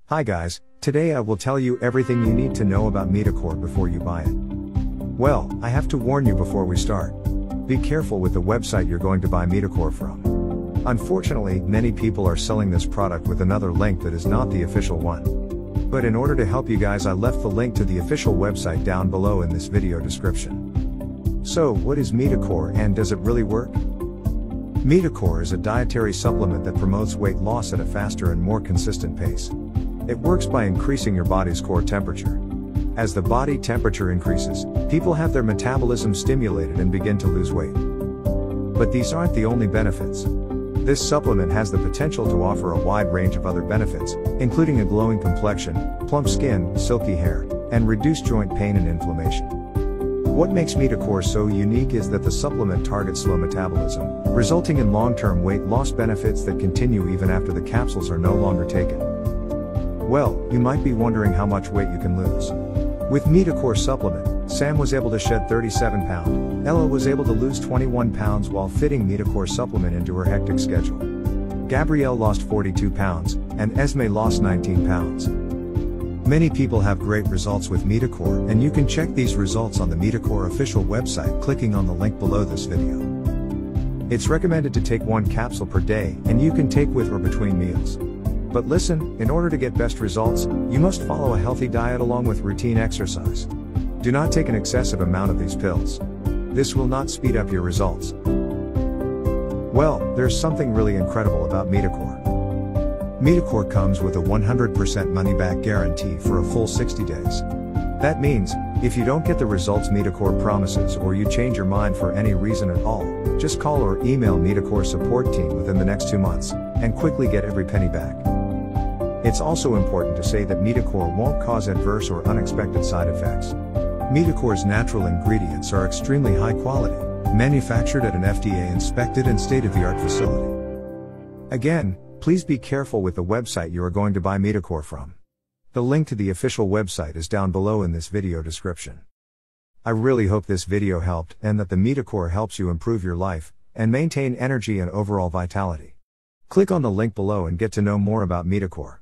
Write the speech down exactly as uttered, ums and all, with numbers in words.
Hi guys, today I will tell you everything you need to know about Meticore before you buy it. Well, I have to warn you before we start. Be careful with the website you're going to buy Meticore from. Unfortunately, many people are selling this product with another link that is not the official one. But in order to help you guys, I left the link to the official website down below in this video description. So, what is Meticore and does it really work? Meticore is a dietary supplement that promotes weight loss at a faster and more consistent pace. It works by increasing your body's core temperature. As the body temperature increases, people have their metabolism stimulated and begin to lose weight. But these aren't the only benefits. This supplement has the potential to offer a wide range of other benefits, including a glowing complexion, plump skin, silky hair, and reduced joint pain and inflammation. What makes Meticore so unique is that the supplement targets slow metabolism, resulting in long-term weight loss benefits that continue even after the capsules are no longer taken. Well, you might be wondering how much weight you can lose. With Meticore supplement, Sam was able to shed thirty-seven pounds, Ella was able to lose twenty-one pounds while fitting Meticore supplement into her hectic schedule. Gabrielle lost forty-two pounds, and Esme lost nineteen pounds. Many people have great results with Meticore, and you can check these results on the Meticore official website clicking on the link below this video. It's recommended to take one capsule per day, and you can take with or between meals. But listen, in order to get best results, you must follow a healthy diet along with routine exercise. Do not take an excessive amount of these pills. This will not speed up your results. Well, there's something really incredible about Meticore. Meticore comes with a one hundred percent money-back guarantee for a full sixty days. That means, if you don't get the results Meticore promises or you change your mind for any reason at all, just call or email Meticore support team within the next two months, and quickly get every penny back. It's also important to say that Meticore won't cause adverse or unexpected side effects. Meticore's natural ingredients are extremely high quality, manufactured at an F D A-inspected and state-of-the-art facility. Again, please be careful with the website you are going to buy Meticore from. The link to the official website is down below in this video description. I really hope this video helped and that the Meticore helps you improve your life and maintain energy and overall vitality. Click on the link below and get to know more about Meticore.